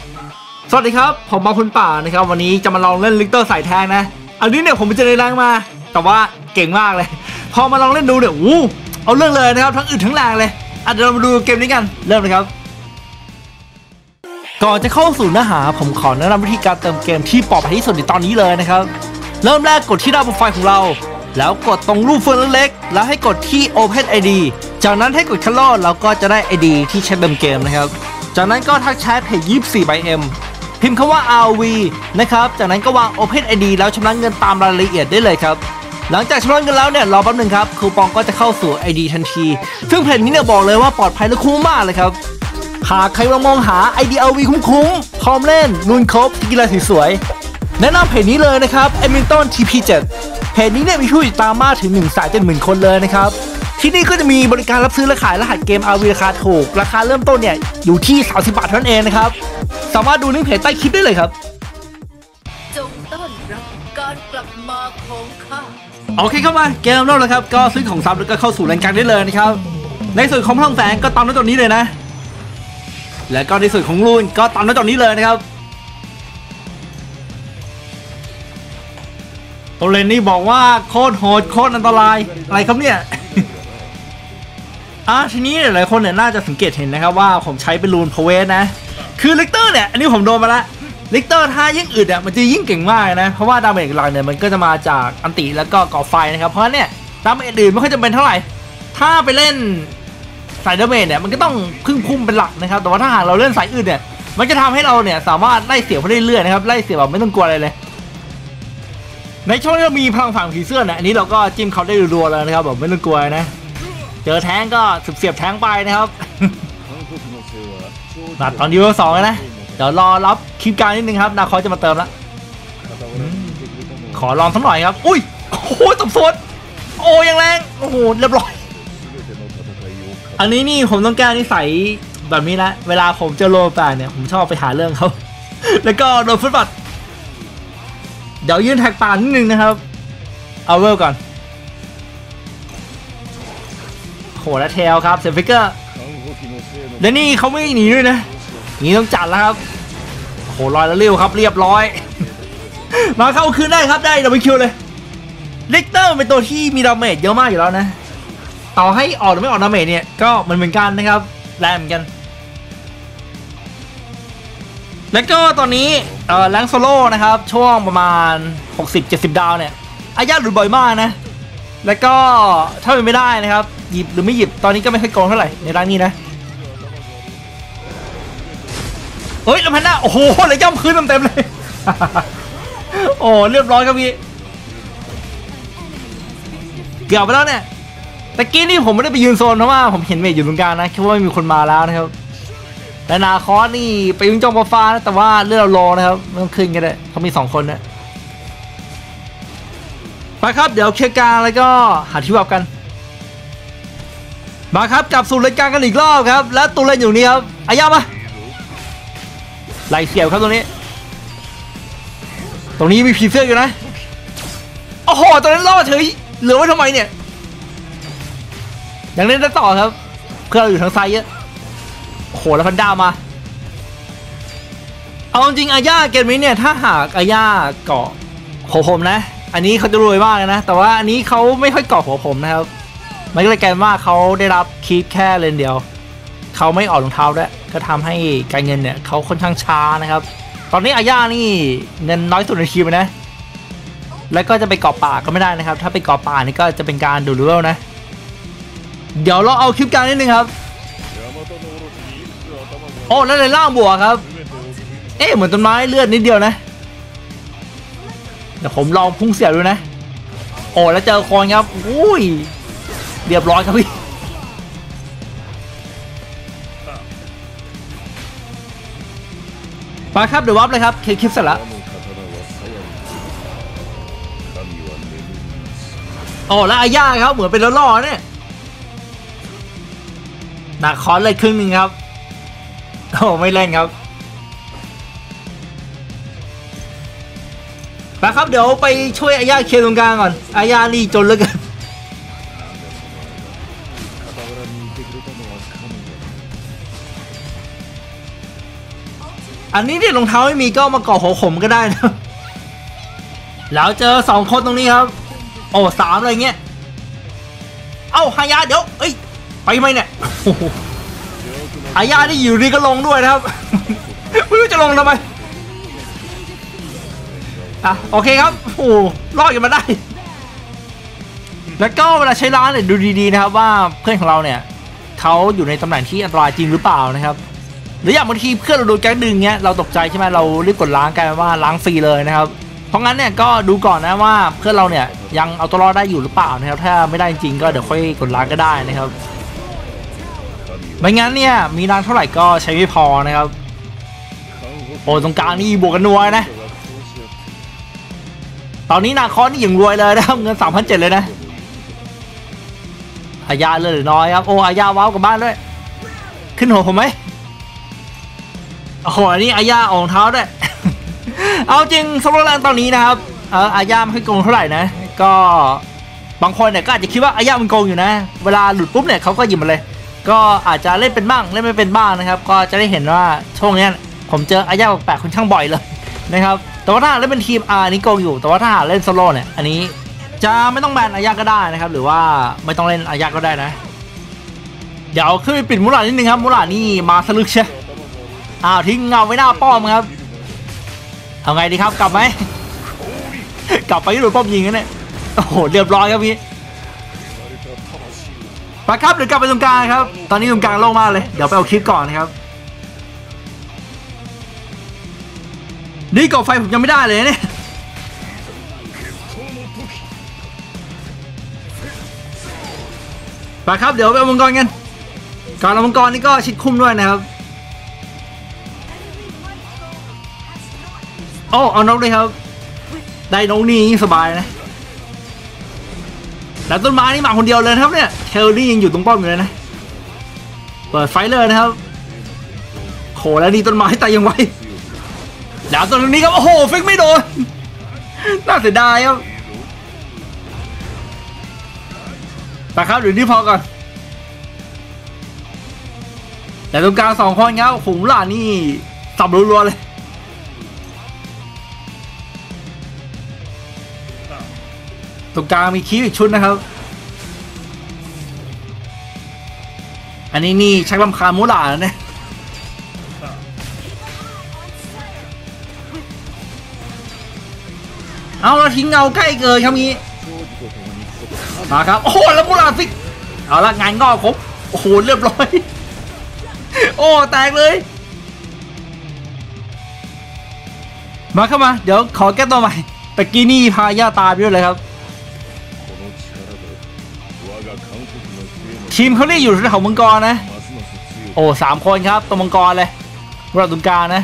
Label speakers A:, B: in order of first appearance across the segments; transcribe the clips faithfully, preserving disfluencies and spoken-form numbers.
A: สวัสดีครับผมมาคุณป่านะครับวันนี้จะมาลองเล่นลิกเตอร์สายแทงนะอันนี้เนี่ยผมไปเจอในแรงมาแต่ว่าเก่งมากเลยพอมาลองเล่นดูเนี่ยโอ้เอาเรื่องเลยนะครับทั้งอึดทั้งแรงเลยอ่ะเดี๋ยวเรามาดูเกมนี้กันเริ่มเลยครับก่อนจะเข้าสู่เนื้อหาผมขอแนะนำวิธีการเติมเกมที่ปลอดภัยที่สุดในตอนนี้เลยนะครับเริ่มแรกกดที่หน้าโปรไฟล์ของเราแล้วกดตรงรูปเฟืองเล็กๆแล้วให้กดที่ Open ไอ ดี จากนั้นให้กด Color แล้วก็จะได้ ไอ ดี ที่ใช้เติมเกมนะครับจากนั้นก็ทักแชทเพจยี่สิบสี่ by M พิมพ์คำว่า อาร์ วี นะครับจากนั้นก็วาง Open ไอ ดี แล้วชำระเงินตามรายละเอียดได้เลยครับหลังจากชำระเงินแล้วเนี่ยรอแป๊บนึงครับคูปองก็จะเข้าสู่ ไอ ดี ทันทีซึ่งเพจนี้เนี่ยบอกเลยว่าปลอดภัยและคุ้มมากเลยครับหากใครมองหา ไอ ดี อาร์ วี คุ้มๆพร้อมเล่นลุนครบกีฬาสวยๆแนะนำเพจนี้เลยนะครับ Edmonton ที พี เจ็ด เพจนี้เนี่ยมีผู้ติดตามมากถึง หนึ่งแสนเจ็ดหมื่น คนเลยนะครับที่นี่ก็จะมีบริการรับซื้อและขายรหัสเกม อาร์ วี ราคาถูกราคาเริ่มต้นเนี่ยอยู่ที่สามสิบบาทเท่านั้นเองนะครับสามารถดูลิงก์เพจใต้คลิปได้เลยครับ
B: จงต้อนรับการกลับมาของข้า
A: โอเคเข้ามาเกมเริ่มแล้วครับก็ซื้อของซับแล้วก็เข้าสู่แรงกลางได้เลยนะครับในส่วนของพลังแสงก็ตามด้วยตัวนี้เลยนะและก็ในส่วนของลูนก็ตามด้วยตัวนี้เลยนะครับตัวเลนนี่บอกว่าโคตรโหดโคตรอันตรายอะไรครับเนี่ยอ่ะทีนี้หลายคนเนี่ยน่าจะสังเกตเห็นนะครับว่าผมใช้เป็นลูนพเวสนะคือลิกเตอร์เนี่ยอันนี้ผมโดนมาละลิกเตอร์ถ้ายิ่งอึดอ่ะมันจะยิ่งเก่งมากนะเพราะว่าดาเมจหลักเนี่ยมันก็จะมาจากอันติแล้วก็ก่อไฟนะครับเพราะเนี่ยดาเมจอื่นไม่ค่อยจำเป็นเท่าไหร่ถ้าไปเล่นสายดาเมจเนี่ยมันก็ต้องพึ่งพุ่มเป็นหลักนะครับแต่ว่าถ้าหากเราเล่นสายอื่นเนี่ยมันจะทำให้เราเนี่ยสามารถไล่เสียบไปเรื่อยๆนะครับไล่เสียบแบบไม่ต้องกลัวอะไรเลยในช่วงที่เรามีพลังฝั่งผีเสื้อเนี่ยอันนี้เราก็จิ้มเขาได้รัวๆเลยนะครับแบบไม่ต้องกลัวนะเจอแท้งก็เสียบแท้งไปนะครับนัดตอนยูโรสองนะเดี๋ยวรอรับคลิปการนิดนึงครับนาคอยจะมาเติมละขอลองสักหน่อยครับอุ้ยโอ้โหตบสดโอ้ยังแรงโอ้โหเรียบร้อยอันนี้นี่ผมต้องแก้นิสัยแบบนี้นะเวลาผมเจอโลแปดเนี่ยผมชอบไปหาเรื่องเขาแล้วก็โดนฟุตบอลเดี๋ยวยืนแท็กป่านิดนึงนะครับเอาเวลก่อนโหและเทลครับเซฟฟิกเกอร์แล้วนี่เขาไม่หนีด้วยนะนี่ต้องจัดแล้วครับโหลอยแล้วเร็วครับเรียบร้อยมาเข้าคืนได้ครับได้ดับเบิลคิวเลยลิกเตอร์เป็นตัวที่มีดาเมจเยอะมากอยู่แล้วนะต่อให้ออกหรือไม่ออกดาเมจเนี่ยก็มันเหมือนกันนะครับแรงเหมือนกันแล้วก็ตอนนี้เอ่อแรงโซโล่นะครับช่วงประมาณ หกสิบเจ็ดสิบ ดาวเนี่ยอาญาหลุดบ่อยมากนะแล้วก็ถ้าเป็นไม่ได้นะครับหยิบหรือไม่หยิบตอนนี้ก็ไม่ค่อยโกงเท่าไหร่ในร่างนี้นะเฮ้ยแล้วพันหน้าโอ้โหเลยย่ำคืนเต็มๆเลยโอ้เรียบร้อยครับพี่เกือบไปแล้วเนี่ยแต่กี้นี่ผมไม่ได้ไปยืนโซนเพราะว่าผมเห็นเมจอยู่ตรงกลางนะคิดว่ามีคนมาแล้วนะครับและนาคอสนี่ไปยิงจอมฟ้านะแต่ว่าเลือดเราโลนะครับไม่ต้องขึ้นกันเลยเขามีสองคนนะไปครับเดี๋ยวเคลียร์กลางแล้วก็หาที่วับกันมาครับกลับสู่รายการกันอีกรอบครับและตัวเล่นอยู่นี่ครับอายามาไล่เสียบครับตรงนี้ตรงนี้มีผีเสื้ออยู่นะโอ้โหตอนนั้นรอดเฉยเหลือไว้ทำไมเนี่ยยังเล่นได้ต่อครับเพื่อนเราอยู่ทางซ้ายเยอะโอ้โหแล้วพันดามาเอาจริงอาญาเกมนี้เนี่ยถ้าหากอาญาเกาะหัวผมนะอันนี้เขาจะรวยมากเลยนะแต่ว่าอันนี้เขาไม่ค่อยเกาะหัวผมนะครับมันก็เลยกลายว่าเขาได้รับคีปแค่เลนเดียวเขาไม่ออกรองเท้าด้วยก็ทำให้การเงินเนี่ยเขาค่อนข้างช้านะครับตอนนี้อาญานี่เงินน้อยสุดในทีมนะแล้วก็จะไปเกาะป่าก็ไม่ได้นะครับถ้าไปเกาะป่านี่ก็จะเป็นการดูดเวลนะเดี๋ยวเราเอาคลิปการนิดนึงครับโอ้แล้วในล่างบวกครับเอ๊ะเหมือนต้นไม้เลือดนิดเดียวนะเดี๋ยวผมลองพุ่งเสียบดูนะโอ้แล้วเจอคนครับอุ้ยเรียบร้อยครับพี่มาครับเดี๋ยววับเลยครับคลิปเสร็จแล้วโอ้แล้วอาญาครับเหมือนเป็นล่อๆเนี่ยหนักคอนเลยครึ่งหนึ่งครับโอ้ไม่เล่นครับไปครับเดี๋ยวไปช่วยอาญาเคลียร์ตรงกลางก่อนอาญานี่จนเหลือเกินอันนี้เนี่ยรองเท้าไม่มีก็มาเกาะหัวขมก็ได้นะแล้วเจอสองคนตรงนี้ครับโอ้สามอะไรเงี้ยเอ้าฮายาเดี๋ยวเอ้ยไปไหมเนี่ยฮายาได้อยู่ดีก็ลงด้วยนะครับไม่รู้จะลงทำไมอ่ะโอเคครับโอ้รอดกันมาได้แล้วก็เวลาใช้ร้านเนี่ยดูดีๆนะครับว่าเพื่อนของเราเนี่ยเขาอยู่ในตำแหน่งที่อันตรายจริงหรือเปล่านะครับหรืออย่างบางทีเพื่อนเราโดนแก๊งดึงเงี้ยเราตกใจใช่ไหมเรารีบกดล้างกลายเป็นว่าล้างฟรีเลยนะครับเพราะงั้นเนี่ยก็ดูก่อนนะว่าเพื่อนเราเนี่ยยังเอาตัวรอดได้อยู่หรือเปล่านะครับถ้าไม่ได้จริงก็เดี๋ยวค่อยกดล้างก็ได้นะครับไม่งั้นเนี่ยมีล้างเท่าไหร่ก็ใช้ไม่พอนะครับโอ้ตรงกลางนี่บวกกันนัวนะตอนนี้นาคอนนี่อย่างรวยเลยนะครับเงิน สามพันเจ็ดร้อย เลยนะอายาเลยหรือน้อยครับโอ้อายาว้าวกับบ้านด้วยขึ้นหัวผมไหมโอ้โหอันนี้อายาออกเท้าด้วย เอาจริงสโลแลนด์ตอนนี้นะครับเอออายาไม่ค่อยโกงเท่าไหร่นะก็บางคนเนี่ยก็อาจจะคิดว่าอายามันโกงอยู่นะเวลาหลุดปุ๊บเนี่ยเขาก็หยิบมาเลยก็อาจจะเล่นเป็นบ้างเล่นไม่เป็นบ้างนะครับก็จะได้เห็นว่าช่วงนี้ผมเจออายาแปลกๆค่อนข้างบ่อยเลยนะครับแต่ว่าถ้าเล่นเป็นทีมอาร์นี่โกงอยู่แต่ว่าถ้าเล่นโซโล่เนี่ยอันนี้จะไม่ต้องแบนอายาก็ได้นะครับหรือว่าไม่ต้องเล่นอายาก็ได้นะเดี๋ยวขึ้นไปปิดมูหลานิดนึงครับมูหลานี่มาสลึกใช่อ้าวทิ้งเงาไว้หน้าป้อมครับเอาไงดีครับกลับไหม กลับไปที่โดนป้อมยิงกันเนี่ยโอ้โหเรียบร้อยครับพี่ไปครับเดี๋ยวกลับไปตรงกลางครับตอนนี้ตรงกลางโล่งมากเลยเดี๋ยวไปเอาคลิปก่อนนะครับนี่ก่อไฟผมยังไม่ได้เลยเนี่ยไปครับเดี๋ยวไปเอามังกรกันการเอามังกรนี่ก็ชิดคุ้มด้วยนะครับโอ้เอานกเลยครับได้นกนี่สบายนะแล้วต้นไม้นี่มาคนเดียวเลยครับเนี่ยเทลลี่ยังอยู่ตรงป้อมอยู่เลยนะเปิดไฟเลยนะครับโหแล้วนี่ต้นไม้ตายยังไวแล้วตรงนี้ครับโอ้โหฟิกไม่โดนน่าเสียดายครับแต่ครับเดี๋ยวนี้พอก่อนแต่ตรงกลางสองคนครับขุงหล่านี่สับรัวๆเลยตรงกลางมีคีบอีกชุดนะครับอันนี้นี่ชักลำคาญมูหล่าแล้วเนี่ยเอาเราทิ้งเงาใกล้เกินครับงี้มาครับโอ้โหแล้วมูหล่าฟิกเอาละงานงอกผมโอ้โหเรียบร้อยโอ้แตกเลยมาเข้ามาเดี๋ยวขอแก้ตัวใหม่ตะกี้นี่พาย่าตาไปด้วยเลยครับทีมเขาเรียกอยู่แถวมังกรนะโอ้สามคนครับตัวมังกรเลยรอดตรงกลางนะ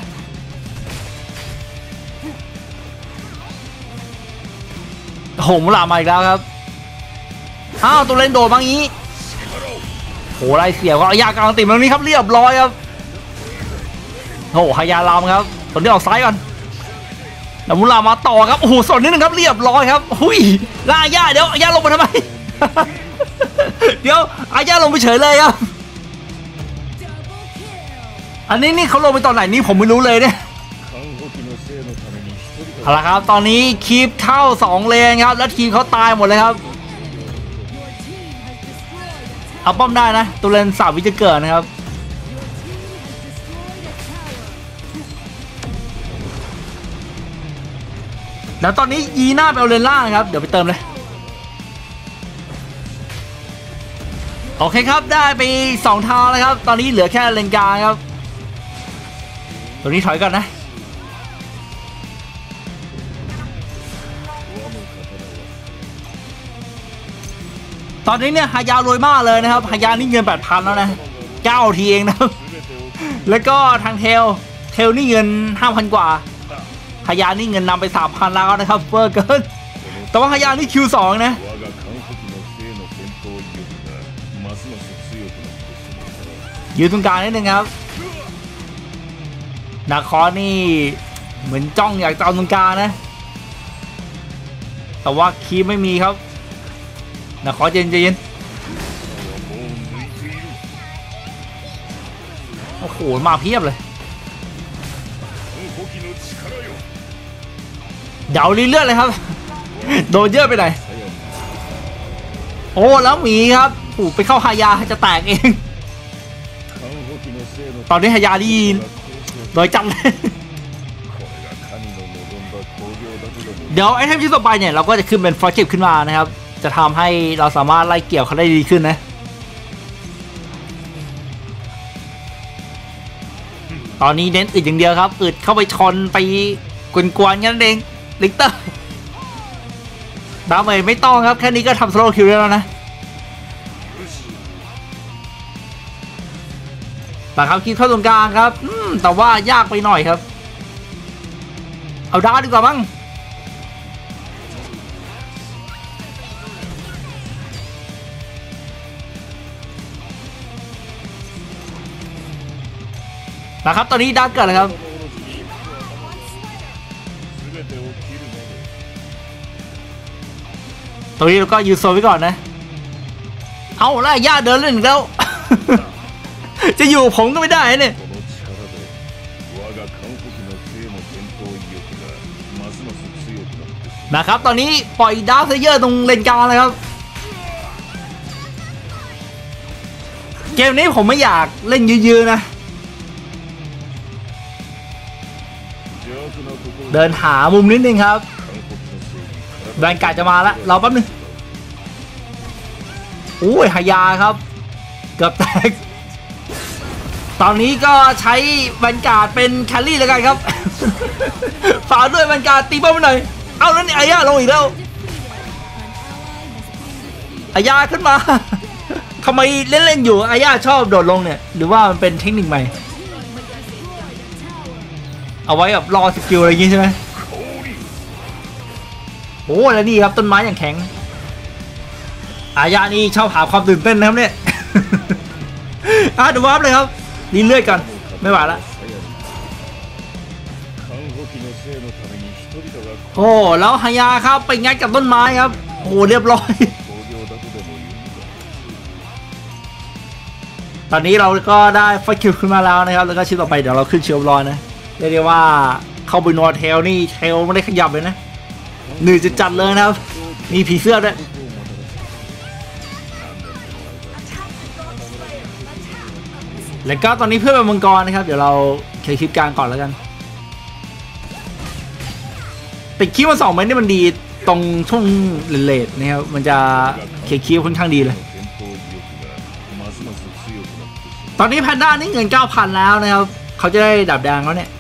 A: โหมูหลามาอีกแล้วครับอ้าวตัวเล่นโดดบางงี้โหไล่เสียก็อายากลางติดตรงนี้ครับเรียบร้อยครับโอ้หายาลามครับตัวนี้ออกซ้ายก่อนแล้วมูลามาต่อครับโอ้โหส่วนนิดนึงครับเรียบร้อยครับหุยล่าย่าเดี๋ยวย่าลงมาทำไม เดี๋ยวอาย่าลงไปเฉยเลยครับอันนี้นี่เขาลงไปตอนไหนนี่ผมไม่รู้เลยเนี่ยเอาละครับตอนนี้คีปเข้าสองเลนครับแล้วทีมเขาตายหมดเลยครับเอาป้อมได้นะตัวเลนสามวิจะเกิดนะครับแล้วตอนนี้ยีหน้าไปเอาเลนล่างครับเดี๋ยวไปเติมเลยโอเคครับได้ไปสองทางแล้วครับตอนนี้เหลือแค่เลนกลางครับตัวนี้ถอยก่อนนะตอนนี้เนี่ยฮายารวยมากเลยนะครับฮายานี่เงิน แปดพัน แล้วนะเก้าทีเองนะครับแล้วก็ทางเทลเทลนี่เงิน ห้าพัน กว่าฮายานี่เงินนำไป สามพัน แล้วนะครับเฟอร์เกินแต่ว่าฮายานี่ คิว สอง นะยืนตรงกลางนิดนึงครับนาคอนี่เหมือนจ้องอยากจะเอาตรงกลางนะแต่ว่าคีไม่มีครับนาคอเย็นเย็นโอ้โหมาเพียบเลยเดาลีเลือดเลยครับ โดนเยอะไปหน่อยโอ้แล้วหมีครับโอ้ไปเข้าฮายาจะแตกเองตอนนี้ฮายาดีโดยจังเลยเดี๋ยวไอเทมชิ้นต่อไปเนี่ยเราก็จะขึ้นเป็นฟอร์จิบขึ้นมานะครับจะทำให้เราสามารถไล่เกี่ยวเขาได้ดีขึ้นนะตอนนี้เน้นอึดอย่างเดียวครับอึดเข้าไปชนไปกวนๆงั้นเองลิกเตอร์ดาเมจไม่ต้องครับแค่นี้ก็ทำสโลว์คิวได้แล้วนะแต่ครับคิดเข้าตรงกลางครับแต่ว่ายากไปหน่อยครับเอาดาดีกว่ามั้งนะครับตอนนี้ดาเกิดเลยครับตรงนี้เราก็ยืนโซนไว้ก่อนนะเอาล่ะย่าเดินเล่นแล้ว จะอยู่ผมก็ไม่ได้เนี่ยนะครับตอนนี้ปล่อยดาร์คเซเยอร์ตรงเลนกลางเลยครับเกมนี้ผมไม่อยากเล่นยืนๆนะเดินหามุมนิดนึงครับแบงการ์ดจะมาแล้วรอแป๊บนึงโอ้ยหายาครับเกือบแตกตอนนี้ก็ใช้แบงการ์ดเป็นแคลรี่แล้วกันครับ ฝากด้วยแบงการ์ดตีป้อมไปหน่อยเอาแล้วนี่อายาลงอีกแล้วอายาขึ้นมา ทำไมเล่นๆอยู่อายาชอบโดดลงเนี่ยหรือว่ามันเป็นเทคนิคใหม่เอาไว้แบบรอสกิลอะไรอย่างงี้ใช่ไหมโอ้แล้วนี่ครับต้นไม้อย่างแข็งอายานี่ชอบหาความตื่นเต้นนะครับเนี่ย อ่ะเดี๋ยววาร์ปเลยครับรีเลื่อยกันไม่ไหวละโอ้แล้วฮายาครับไปงัดกับต้นไม้ครับโอ้เรียบร้อย ตอนนี้เราก็ได้ไฟคิวขึ้นมาแล้วนะครับแล้วก็ชิ้นต่อไปเดี๋ยวเราขึ้นเชียวร้อยนะเรียกได้ว่าเข้าไปนอนเทลนี่เทลไม่ได้ขยับเลยนะหนืดจะจัดเลยนะครับมีผีเสื้อด้วยแล้วก็ตอนนี้เพื่อนเป็นมังกรนะครับเดี๋ยวเราเคลียร์คลิปกลางก่อนแล้วกันติดคลิปมาสองเมตรนี่มันดีตรงช่วงเลทนะครับมันจะเคลียร์คลิปค่อนข้างดีเลยตอนนี้แพนด้านี่เงิน เก้าพัน แล้วนะครับเขาจะได้ดับแดงแล้วเนี่ย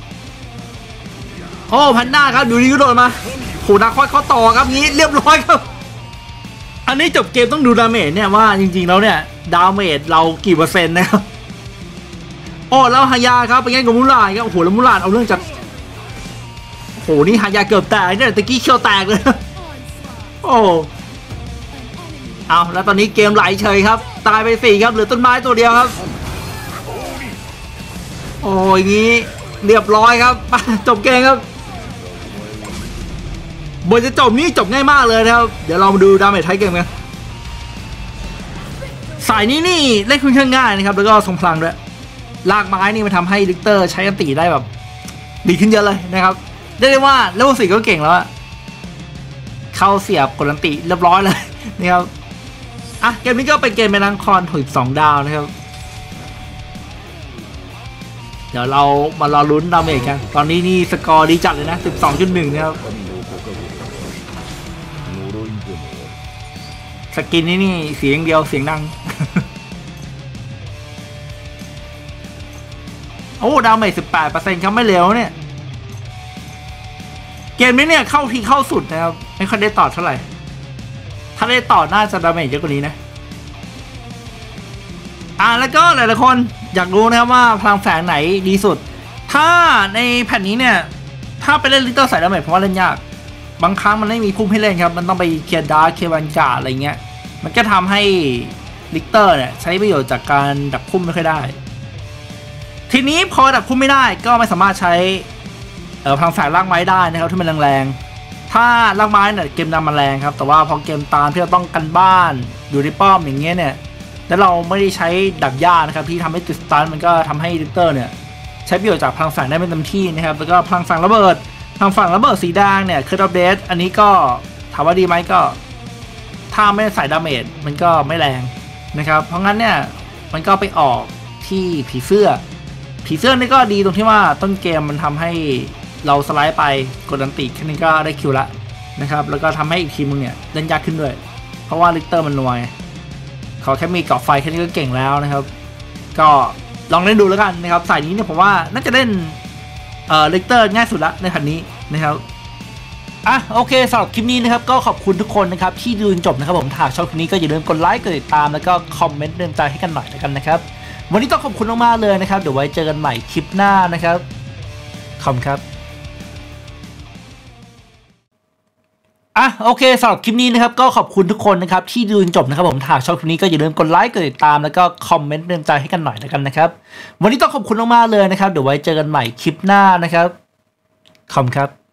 A: โอ้แพนด้าครับดูดีก็โดนมาโหนักค่อยเขาต่อครับงี้เรียบร้อยครับอันนี้จบเกมต้องดูดาเมจเนี่ยว่าจริงๆแล้วเนี่ยดาเมจเรากี่เปอร์เซ็นต์นะครับโอ้แล้วฮายาครับเป็นไงกับมูลานครับโอ้โหแล้วมูลานเอาเรื่องจัดโหนี่ฮายาเกือบแตกเนี่ยตะกี้เขี้ยวแตกเลยโอ้เอาแล้วตอนนี้เกมไหลเฉยครับตายไปสี่ครับเหลือต้นไม้ตัวเดียวครับโอ้ยงี้เรียบร้อยครับจบเกมครับบทจะจบนี่จบง่ายมากเลยนะครับเดี๋ยวเรามาดูดาเมจท้ายเกมกันสายนี้นี่เล่นค่อนข้างง่ายนะครับแล้วก็ทรงพลังด้วยลากไม้นี่มันทำให้ลิกเตอร์ใช้อันตีได้แบบดีขึ้นเยอะเลยนะครับได้เลยว่าเลเวลสี่ก็เก่งแล้วอะเข้าเสียบกดอันตีเรียบร้อยเลยนะครับอ่ะเกมนี้ก็เป็นเกมเป็นนังคอนถึงสองดาวนะครับเดี๋ยวเรามารอลุ้นดาเมจกันตอนนี้นี่สกอร์ดีจัดเลยนะ สิบสองจุดหนึ่ง นะครับสกินนี่นี่เสียงเดียวเสียงดัง โอ้ดาเมจ สิบแปดเปอร์เซ็นต์ ครับไม่เร็วเนี่ยเกมนี้เนี่ยเข้าทีเข้าสุดนะครับไม่ค่อยได้ต่อเท่าไหร่ถ้าได้ต่อน่าจะดาเมจเยอะกว่านี้นะอ่าแล้วก็หลายๆคนอยากรู้นะครับว่าพลังแฝงไหนดีสุดถ้าในแผ่นนี้เนี่ยถ้าไปเล่นลิตเติ้ลใส่ดาเมจผมว่าเล่นยากบางครั้งมันไม่มีพุ่มให้เล่นครับมันต้องไปเคลียร์ดาร์คเคลียร์วันการ์ดอะไรเงี้ยมันก็ทำให้ลิกเตอร์เนี่ยใช้ประโยชน์จากการดับพุ่มไม่ค่อยได้ทีนี้พอดับพุ่มไม่ได้ก็ไม่สามารถใช้เอ่อพลังแฝงลากไม้ได้นะครับที่มันแรงๆถ้าลากไม้เนี่ยเกมนำมันแรงครับแต่ว่าพอเกมตามที่เราต้องกันบ้านอยู่ในป้อมอย่างเงี้ยเนี่ยแล้วเราไม่ได้ใช้ดับหญ้านะครับที่ทำให้ติดสตันมันก็ทำให้ลิกเตอร์เนี่ยใช้ประโยชน์จากพลังแฝงได้เป็นเต็มที่นะครับแล้วก็พลังแฝงระเบิดพลังแฝงระเบิดสีแดงเนี่ยคืออัปเดตอันนี้ก็ถามว่าดีไหมก็ถ้าไม่ใส่ดาเมจมันก็ไม่แรงนะครับเพราะงั้นเนี่ยมันก็ไปออกที่ผีเสื้อผีเสื้อนี่ก็ดีตรงที่ว่าต้นเกมมันทำให้เราสไลด์ไปกดอันติแค่นี้ก็ได้คิวละนะครับแล้วก็ทำให้อีกทีมึงเนี่ยเล่นยากขึ้นด้วยเพราะว่าลิกเตอร์มันนวยเขาแค่มีเกาะไฟแค่นี้ก็เก่งแล้วนะครับก็ลองเล่นดูแล้วกันนะครับสายนี้เนี่ยผมว่าน่าจะเล่นเอ่อลิกเตอร์ง่ายสุดละในพันนี้นะครับอ่ะโอเคสำหรับคลิปนี้นะครับก็ขอบคุณทุกคนนะครับที่ดูจนจบนะครับผมถ้าชอบคลิปนี้ก็อย่าลืมกดไลค์กดติดตามแล้วก็คอมเมนต์เตือนใจให้กันหน่อยแล้วกันนะครับวันนี้ต้องขอบคุณมากๆเลยนะครับเดี๋ยวไว้เจอกันใหม่คลิปหน้านะครับขอบคุณครับอ่ะโอเคสำหรับคลิปนี้นะครับก็ขอบคุณทุกคนนะครับที่ดูจนจบนะครับผมถ้าชอบคลิปนี้ก็อย่าลืมกดไลค์กดติดตามแล้วก็คอมเมนต์เตือนใจให้กันหน่อยแล้วกันนะครับวันนี้ต้องขอบคุณมากๆเลยนะครับเดี๋ยวไว้เจอกันใหม่คลิปหน้านะครับขอบคุณครับ